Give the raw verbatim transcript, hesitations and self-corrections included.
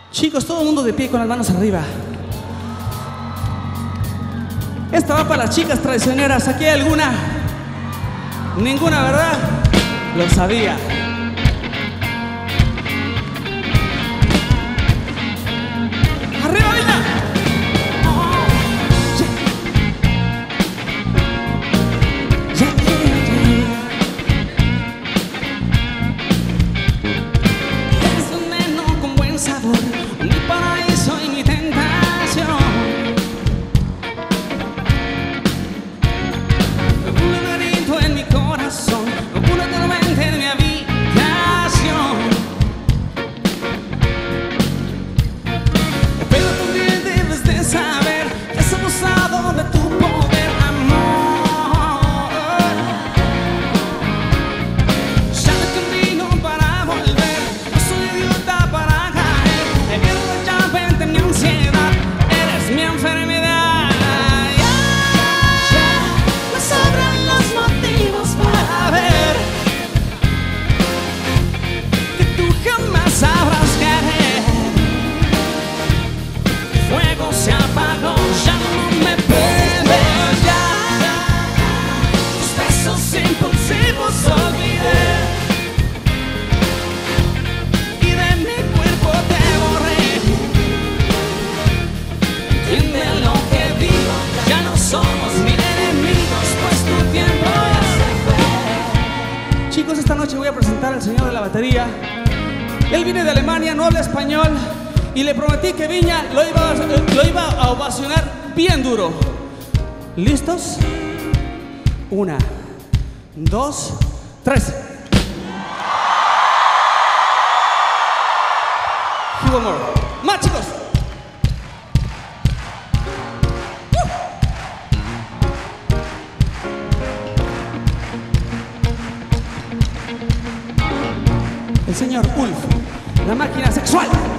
Chicos, todo el mundo de pie con las manos arriba. Esta va para las chicas traicioneras. ¿Aquí hay alguna? Ninguna, ¿verdad? Lo sabía. ¡Arriba, Villa! Es un menú con buen sabor, mi paraíso y mi tentación. Un laberinto en mi corazón, una tormenta en mi habitación. Pero tú bien debes de saber que has abusado de tu poder, amor. Ya no hay camino para volver, no soy idiota para caer. Me pierdo la llave entre mi ansiedad, eres mi enfermedad. Ya me sobran los motivos para ver que tú jamás sabrás querer. Fuego se apagó, ya no me prendes ya. Tus besos impulsivos olvidé y de mi cuerpo te borré. Entiende lo que digo, ya no somos ni enemigos, pues tu tiempo ya se fue. Chicos, esta noche voy a presentar al señor de la batería. Él viene de Alemania, no habla español, y le prometí que Viña lo iba, a, lo iba a ovacionar bien duro. ¿Listos? Una, dos, tres. Hugo Moore. ¡Más, chicos! El señor Ulf, la máquina sexual.